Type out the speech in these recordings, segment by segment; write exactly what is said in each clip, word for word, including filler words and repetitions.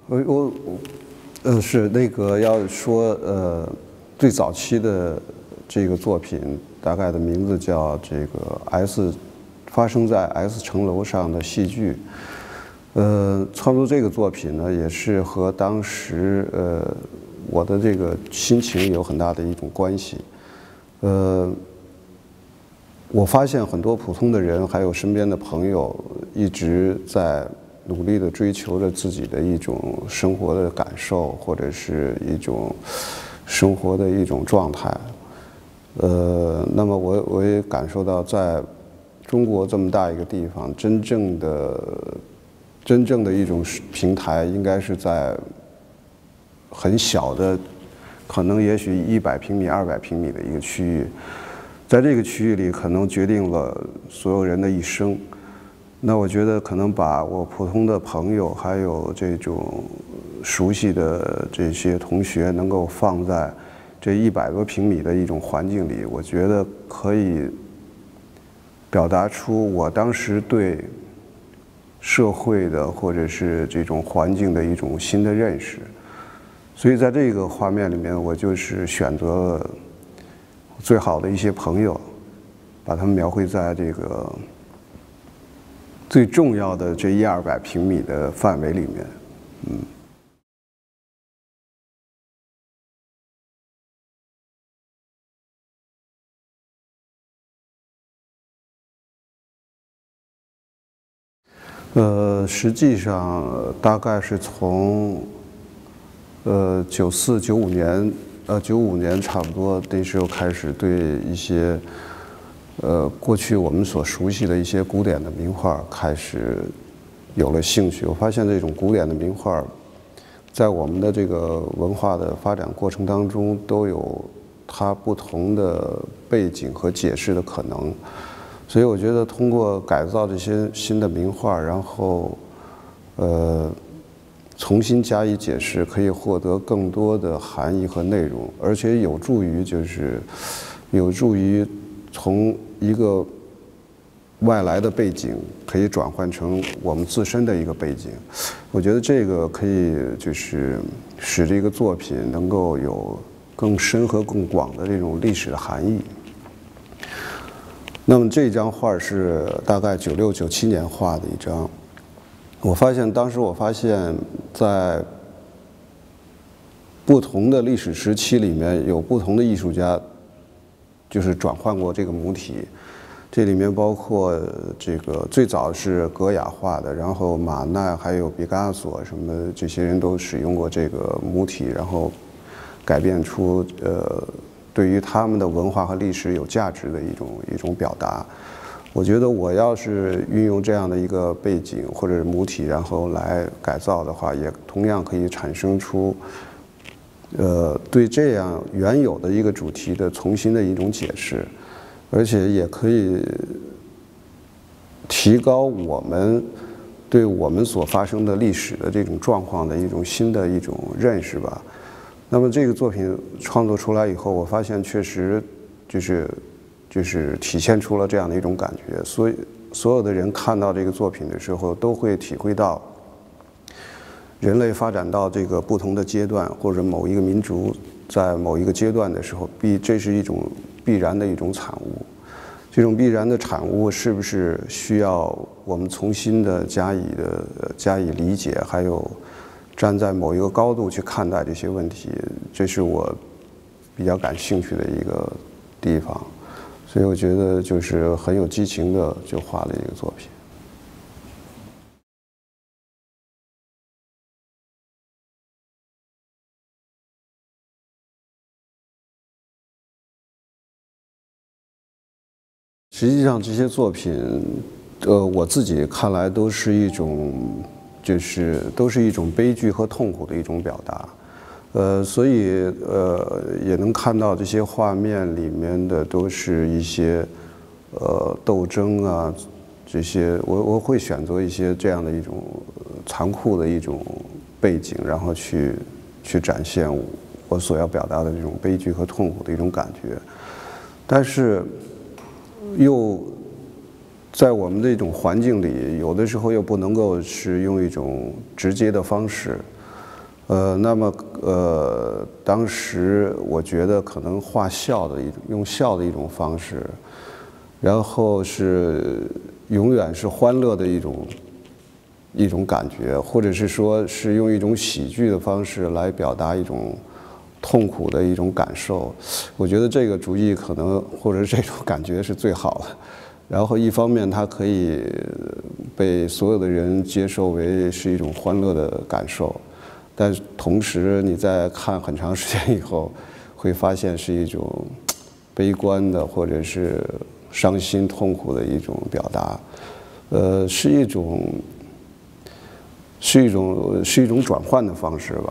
我我呃是那个要说呃最早期的这个作品，大概的名字叫这个 S， 发生在 S 层楼上的戏剧。呃，创作这个作品呢，也是和当时呃我的这个心情有很大的一种关系。呃，我发现很多普通的人，还有身边的朋友，一直在努力地追求着自己的一种生活的感受，或者是一种生活的一种状态。呃，那么我我也感受到，在中国这么大一个地方，真正的真正的一种平台，应该是在很小的，可能也许一百平米、二百平米的一个区域，在这个区域里，可能决定了所有人的一生。那我觉得，可能把我普通的朋友，还有这种熟悉的这些同学，能够放在这一百多平米的一种环境里，我觉得可以表达出我当时对社会的或者是这种环境的一种新的认识。所以在这个画面里面，我就是选择了最好的一些朋友，把他们描绘在这个最重要的这一二百平米的范围里面，嗯。呃，实际上大概是从呃九四九五年，呃九五年差不多那时候开始对一些呃过去我们所熟悉的一些古典的名画开始有了兴趣。我发现这种古典的名画，在我们的这个文化的发展过程当中，都有它不同的背景和解释的可能。所以我觉得通过改造这些新的名画，然后呃重新加以解释，可以获得更多的含义和内容，而且有助于就是有助于从一个外来的背景可以转换成我们自身的一个背景。我觉得这个可以就是使这个作品能够有更深和更广的这种历史的含义。那么这张画是大概九六九七年画的一张。我发现当时我发现，在不同的历史时期里面，有不同的艺术家，就是转换过这个母体。这里面包括这个最早是戈雅画的，然后马奈还有毕加索什么这些人都使用过这个母体，然后改变出呃。对于他们的文化和历史有价值的一种一种表达。我觉得我要是运用这样的一个背景或者是母体，然后来改造的话，也同样可以产生出呃对这样原有的一个主题的重新的一种解释，而且也可以提高我们对我们所发生的历史的这种状况的一种新的一种认识吧。那么这个作品创作出来以后，我发现确实就是就是体现出了这样的一种感觉，所以所有的人看到这个作品的时候，都会体会到人类发展到这个不同的阶段，或者某一个民族在某一个阶段的时候，必这是一种必然的一种产物。这种必然的产物是不是需要我们重新的加以的加以理解，还有站在某一个高度去看待这些问题，这是我比较感兴趣的一个地方，所以我觉得就是很有激情的就画了一个作品。实际上这些作品，呃，我自己看来都是一种。就是都是一种悲剧和痛苦的一种表达，呃，所以呃也能看到这些画面里面的都是一些呃斗争啊，这些我我会选择一些这样的一种残酷的一种背景，然后去去展现我所要表达的这种悲剧和痛苦的一种感觉，但是又。在我们这种环境里，有的时候又不能够是用一种直接的方式， 呃，那么呃，当时我觉得可能画笑的一种，用笑的一种方式，然后是永远是欢乐的一种一种感觉，或者是说是用一种喜剧的方式来表达一种痛苦的一种感受。我觉得这个主意可能或者这种感觉是最好的。然后一方面它可以被所有的人接受为是一种欢乐的感受。但同时，你在看很长时间以后，会发现是一种悲观的，或者是伤心痛苦的一种表达，呃，是一种是一种是一种转换的方式吧。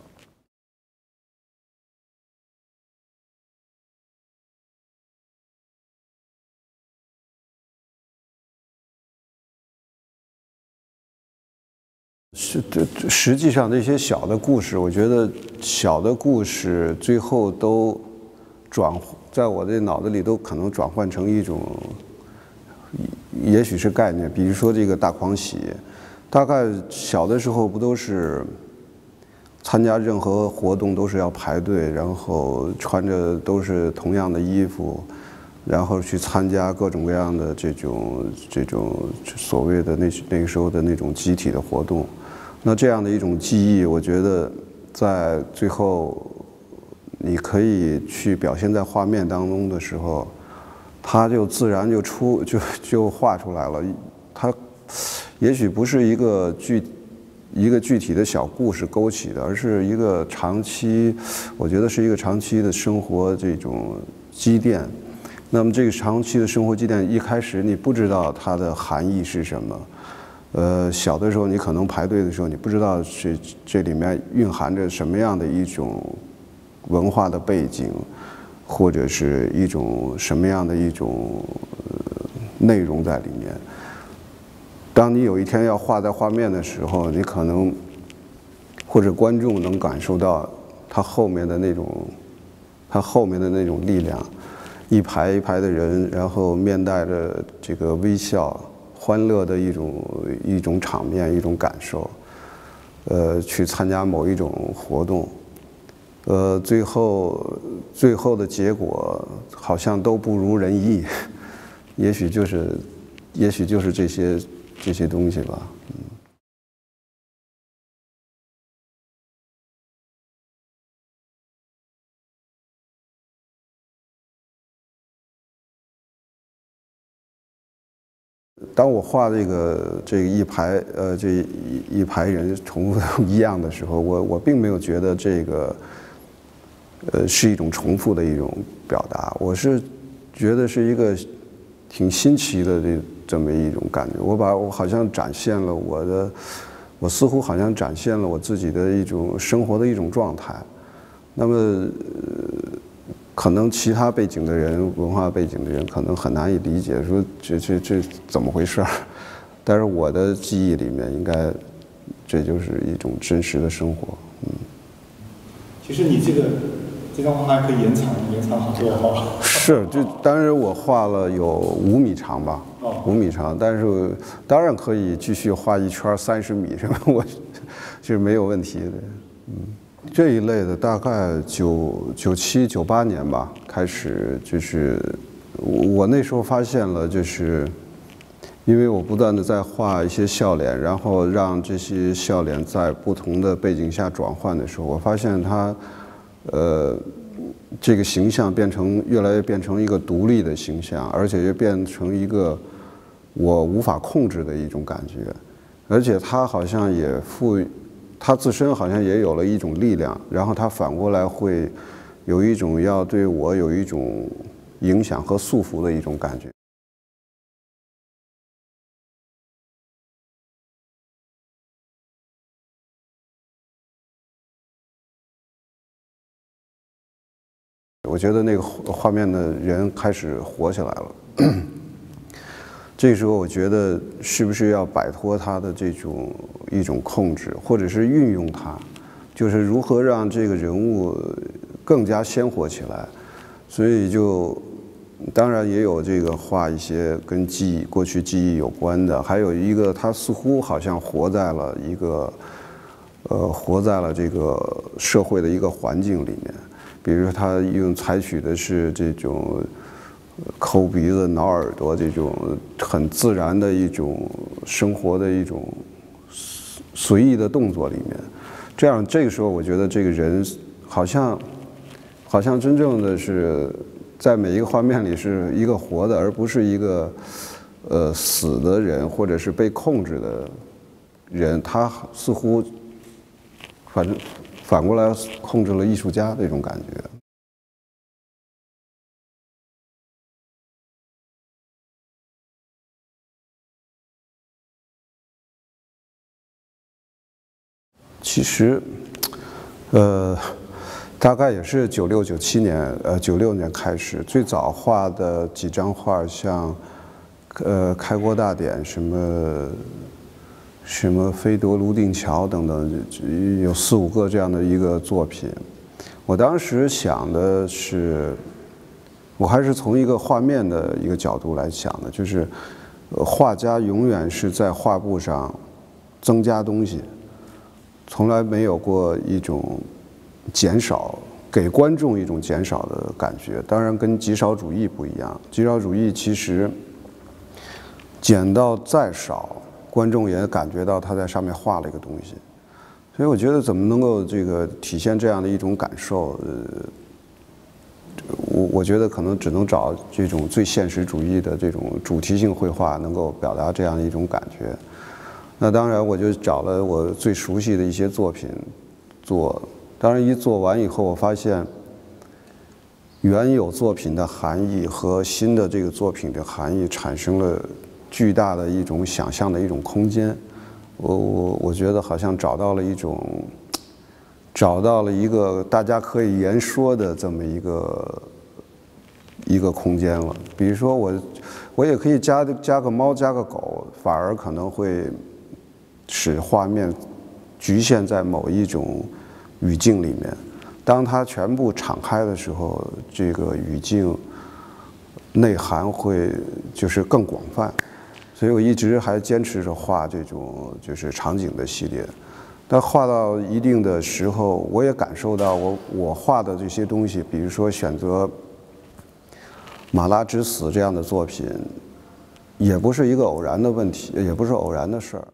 是，这实际上这些小的故事，我觉得小的故事最后都转，在我的脑子里都可能转换成一种，也许是概念。比如说这个大狂喜，大概小的时候不都是参加任何活动都是要排队，然后穿着都是同样的衣服，然后去参加各种各样的这种这种所谓的那那个时候的那种集体的活动。那这样的一种记忆，我觉得在最后你可以去表现在画面当中的时候，它就自然就出就就画出来了。它也许不是一个具一个具体的小故事勾起的，而是一个长期，我觉得是一个长期的生活这种积淀。那么这个长期的生活积淀，一开始你不知道它的含义是什么。呃，小的时候你可能排队的时候，你不知道这这里面蕴含着什么样的一种文化的背景，或者是一种什么样的一种、呃、内容在里面。当你有一天要画在画面的时候，你可能或者观众能感受到它后面的那种，它后面的那种力量，一排一排的人，然后面带着这个微笑。欢乐的一种一种场面，一种感受，呃，去参加某一种活动，呃，最后最后的结果好像都不如人意，也许就是，也许就是这些这些东西吧，嗯。当我画这个这个一排呃这一一排人重复一样的时候，我我并没有觉得这个呃是一种重复的一种表达，我是觉得是一个挺新奇的这这么一种感觉。我把我好像展现了我的，我似乎好像展现了我自己的一种生活的一种状态。那么。呃可能其他背景的人，文化背景的人，可能很难以理解，说这这这怎么回事儿？但是我的记忆里面，应该这就是一种真实的生活，嗯。 其实你这个这张画还可以延长，延长好多哈。 是，就当时我画了有五米长吧，五米长，但是当然可以继续画一圈三十米，是吧？我是没有问题的，嗯。这一类的大概九九七九八年吧，开始就是我那时候发现了，就是因为我不断的在画一些笑脸，然后让这些笑脸在不同的背景下转换的时候，我发现它，呃，这个形象变成越来越变成一个独立的形象，而且也变成一个我无法控制的一种感觉，而且它好像也赋予。它自身好像也有了一种力量，然后它反过来会有一种要对我有一种影响和束缚的一种感觉。我觉得那个画面的人开始活起来了。这时候，我觉得是不是要摆脱他的这种一种控制，或者是运用它，就是如何让这个人物更加鲜活起来。所以就当然也有这个画一些跟记忆、过去记忆有关的，还有一个他似乎好像活在了一个呃，活在了这个社会的一个环境里面。比如说，他用采取的是这种抠鼻子、挠耳朵这种很自然的一种生活的一种随意的动作里面，这样这个时候，我觉得这个人好像好像真正的是在每一个画面里是一个活的，而不是一个呃死的人或者是被控制的人。他似乎反正反过来控制了艺术家这种感觉。其实，呃，大概也是九六九七年，呃，九六年开始，最早画的几张画，像，呃，开国大典什么，什么飞夺泸定桥等等，有四五个这样的一个作品。我当时想的是，我还是从一个画面的一个角度来想的，就是，呃，画家永远是在画布上增加东西。从来没有过一种减少，给观众一种减少的感觉。当然，跟极少主义不一样。极少主义其实减到再少，观众也感觉到他在上面画了一个东西。所以我觉得，怎么能够这个体现这样的一种感受？呃，我我觉得可能只能找这种最现实主义的这种主题性绘画，能够表达这样的一种感觉。那当然，我就找了我最熟悉的一些作品做。当然，一做完以后，我发现原有作品的含义和新的这个作品的含义产生了巨大的一种想象的一种空间。我我我觉得好像找到了一种，找到了一个大家可以言说的这么一个一个空间了。比如说我，我也可以加加个猫，加个狗，反而可能会使画面局限在某一种语境里面。当它全部敞开的时候，这个语境内涵会就是更广泛。所以我一直还坚持着画这种就是场景的系列。但画到一定的时候，我也感受到我我画的这些东西，比如说选择《马拉之死》这样的作品，也不是一个偶然的问题，也不是偶然的事儿。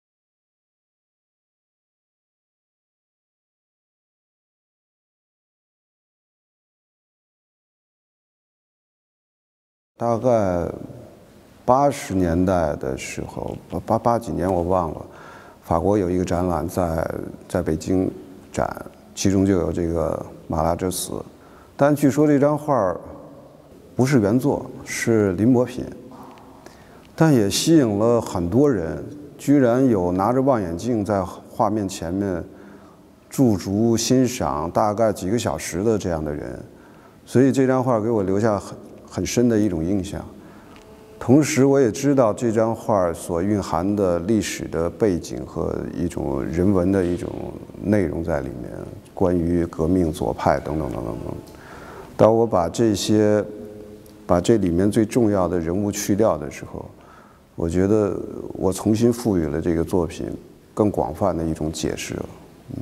大概八十年代的时候，八八几年我忘了，法国有一个展览在在北京展，其中就有这个马拉之死，但据说这张画不是原作，是临摹品，但也吸引了很多人，居然有拿着望远镜在画面前面驻足欣赏大概几个小时的这样的人，所以这张画给我留下很很深的一种印象。同时，我也知道这张画所蕴含的历史的背景和一种人文的一种内容在里面，关于革命、左派等等等等等。当我把这些，把这里面最重要的人物去掉的时候，我觉得我重新赋予了这个作品更广泛的一种解释了。嗯。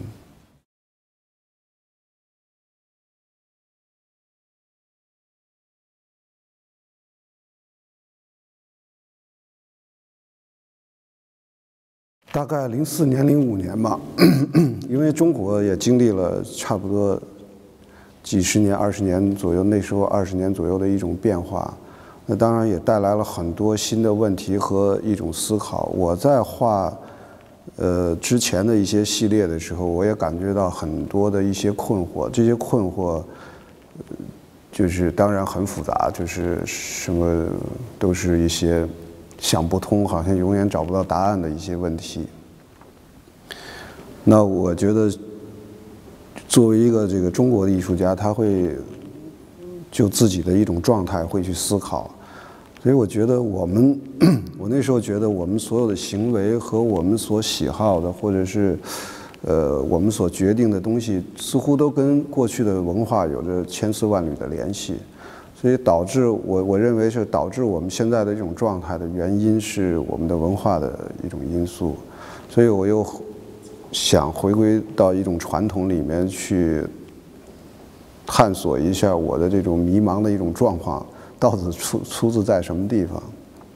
大概零四年、零五年吧，因为中国也经历了差不多几十年、二十年左右，那时候二十年左右的一种变化，那当然也带来了很多新的问题和一种思考。我在画呃之前的一些系列的时候，我也感觉到很多的一些困惑，这些困惑就是当然很复杂，就是什么都是一些想不通，好像永远找不到答案的一些问题。那我觉得，作为一个这个中国的艺术家，他会就自己的一种状态会去思考。所以我觉得我们，我那时候觉得我们所有的行为和我们所喜好的，或者是呃我们所决定的东西，似乎都跟过去的文化有着千丝万缕的联系。所以导致我我认为是导致我们现在的这种状态的原因是我们的文化的一种因素，所以我又想回归到一种传统里面去探索一下我的这种迷茫的一种状况到底出出自在什么地方。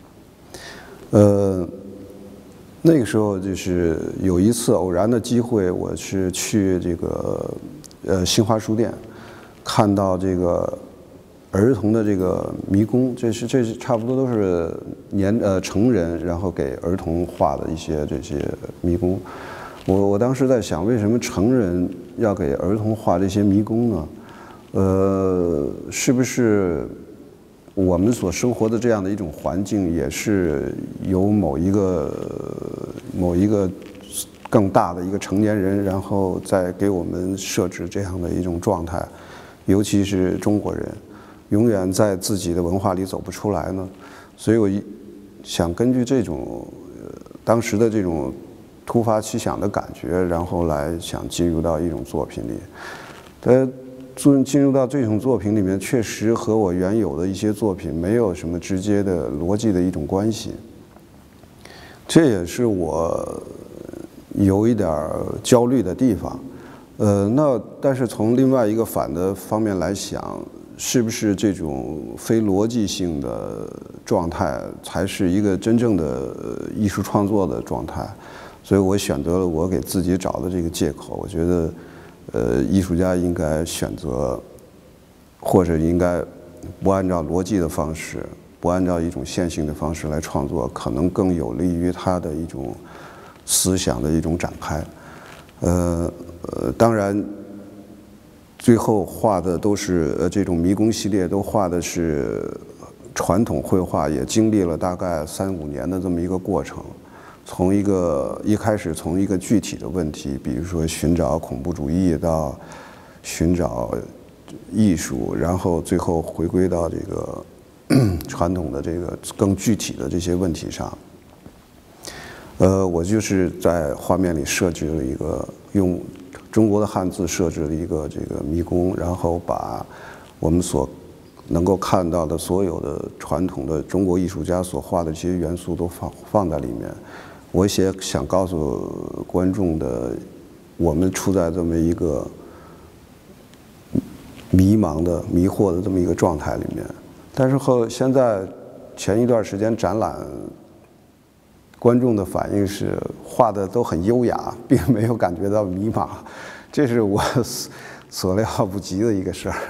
呃，那个时候就是有一次偶然的机会，我是去这个呃新华书店，看到这个儿童的这个迷宫，这是这是差不多都是年呃成人然后给儿童画的一些这些迷宫。我我当时在想，为什么成人要给儿童画这些迷宫呢？呃，是不是我们所生活的这样的一种环境，也是由某一个某一个更大的一个成年人，然后再给我们设置这样的一种状态？尤其是中国人，永远在自己的文化里走不出来呢？所以我一想根据这种呃当时的这种突发奇想的感觉，然后来想进入到一种作品里。呃，进进入到这种作品里面，确实和我原有的一些作品没有什么直接的逻辑的一种关系。这也是我有一点焦虑的地方。呃，那但是从另外一个反的方面来想，是不是这种非逻辑性的状态才是一个真正的艺术创作的状态？所以我选择了我给自己找的这个借口。我觉得，呃，艺术家应该选择，或者应该不按照逻辑的方式，不按照一种线性的方式来创作，可能更有利于他的一种思想的一种展开。呃呃，当然，最后画的都是呃这种迷宫系列，都画的是传统绘画，也经历了大概三五年的这么一个过程。从一个一开始从一个具体的问题，比如说寻找恐怖主义，到寻找艺术，然后最后回归到这个传统的这个更具体的这些问题上。呃，我就是在画面里设置了一个用中国的汉字设置了一个这个迷宫，然后把我们所能够看到的所有的传统的中国艺术家所画的这些元素都放放在里面。我也想告诉观众的，我们处在这么一个迷茫的、迷惑的这么一个状态里面。但是和现在前一段时间展览，观众的反应是画的都很优雅，并没有感觉到迷茫，这是我所料不及的一个事儿。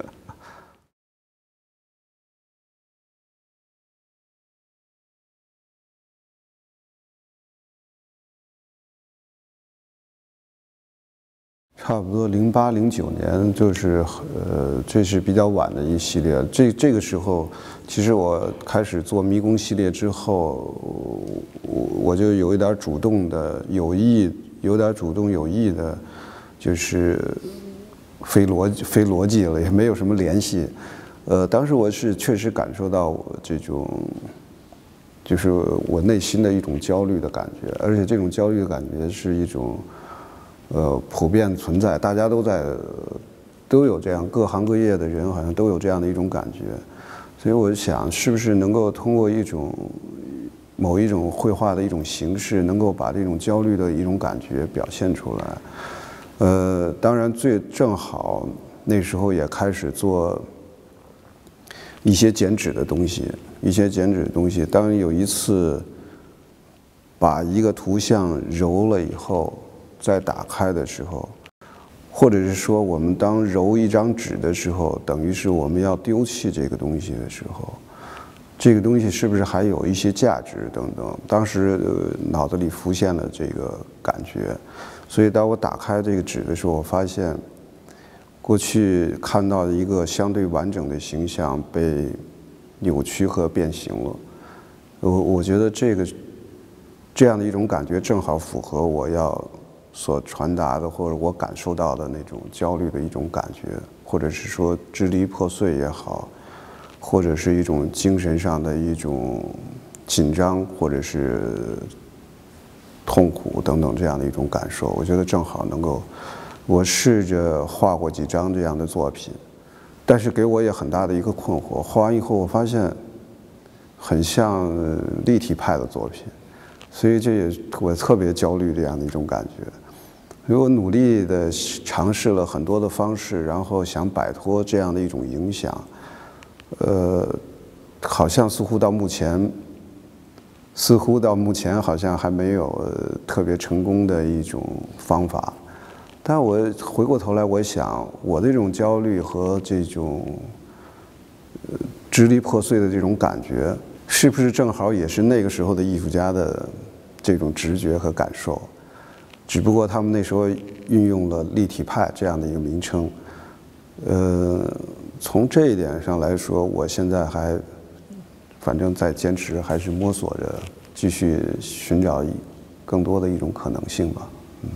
差不多零八零九年，就是呃，这是比较晚的一系列。这这个时候，其实我开始做迷宫系列之后，我我就有一点主动的、有意、有点主动有意的，就是非逻非逻辑了，也没有什么联系。呃，当时我是确实感受到我这种，就是我内心的一种焦虑的感觉，而且这种焦虑的感觉是一种。呃，普遍存在，大家都在，都有这样，各行各业的人好像都有这样的一种感觉，所以我想，是不是能够通过一种某一种绘画的一种形式，能够把这种焦虑的一种感觉表现出来？呃，当然最正好那时候也开始做一些剪纸的东西，一些剪纸的东西。当有一次把一个图像揉了以后。在打开的时候，或者是说我们当揉一张纸的时候，等于是我们要丢弃这个东西的时候，这个东西是不是还有一些价值等等？当时呃脑子里浮现了这个感觉，所以当我打开这个纸的时候，我发现过去看到的一个相对完整的形象被扭曲和变形了。我我觉得这个这样的一种感觉正好符合我要。所传达的，或者我感受到的那种焦虑的一种感觉，或者是说支离破碎也好，或者是一种精神上的一种紧张，或者是痛苦等等这样的一种感受，我觉得正好能够，我试着画过几张这样的作品，但是给我也很大的一个困惑，画完以后我发现很像立体派的作品。所以这也我特别焦虑这样的一种感觉， 所以我努力的尝试了很多的方式，然后想摆脱这样的一种影响。呃，好像似乎到目前，似乎到目前好像还没有特别成功的一种方法。但我回过头来，我想我的这种焦虑和这种支离破碎的这种感觉，是不是正好也是那个时候的艺术家的这种直觉和感受？只不过他们那时候运用了立体派这样的一个名称。呃，从这一点上来说，我现在还反正在坚持，还是摸索着，继续寻找更多的一种可能性吧。嗯。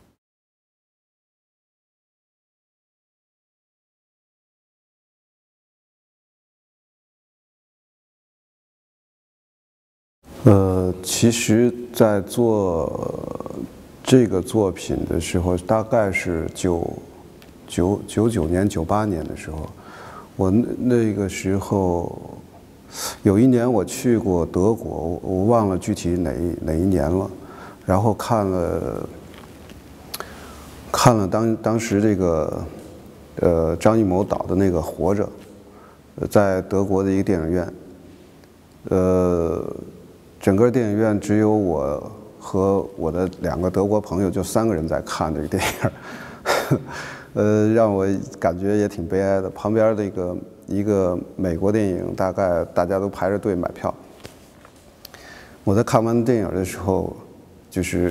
呃，其实，在做这个作品的时候，大概是九九九九年、九八年的时候，我那那个时候有一年我去过德国，我忘了具体哪一哪一年了，然后看了看了当当时这个呃张艺谋导的那个《活着》，在德国的一个电影院，呃。整个电影院只有我和我的两个德国朋友，就三个人在看这个电影，呃，让我感觉也挺悲哀的。旁边那个一个美国电影，大概大家都排着队买票。我在看完电影的时候，就是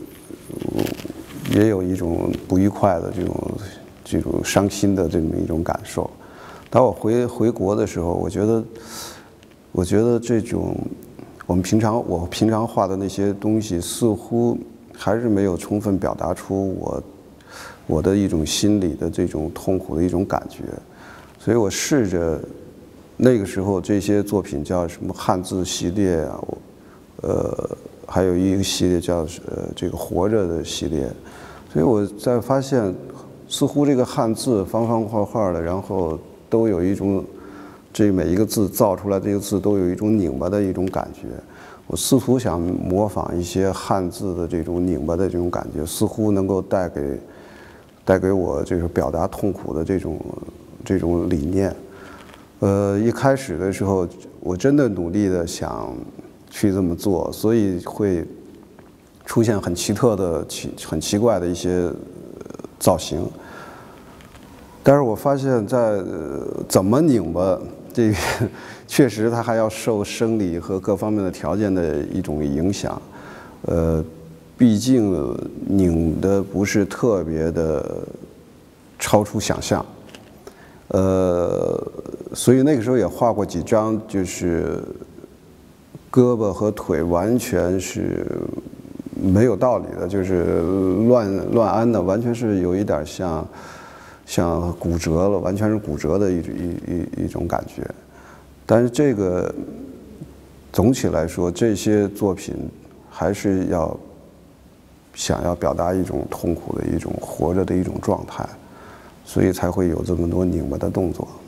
也有一种不愉快的这种这种伤心的这么一种感受。当我回回国的时候，我觉得，我觉得这种。我们平常我平常画的那些东西，似乎还是没有充分表达出我我的一种心理的这种痛苦的一种感觉，所以我试着那个时候这些作品叫什么汉字系列啊，呃，还有一个系列叫呃这个活着的系列，所以我在发现，似乎这个汉字方方块块的，然后都有一种。这每一个字造出来，这个字都有一种拧巴的一种感觉。我试图想模仿一些汉字的这种拧巴的这种感觉，似乎能够带给带给我这个表达痛苦的这种这种理念。呃，一开始的时候，我真的努力的想去这么做，所以会出现很奇特的、奇很奇怪的一些造型。但是我发现在，在怎么拧巴。这个确实，它还要受生理和各方面的条件的一种影响。呃，毕竟拧的不是特别的超出想象。呃，所以那个时候也画过几张，就是胳膊和腿完全是没有道理的，就是乱乱安的，完全是有一点像。像骨折了，完全是骨折的一一一一种感觉。但是这个总体来说，这些作品还是要想要表达一种痛苦的一种活着的一种状态，所以才会有这么多拧巴的动作。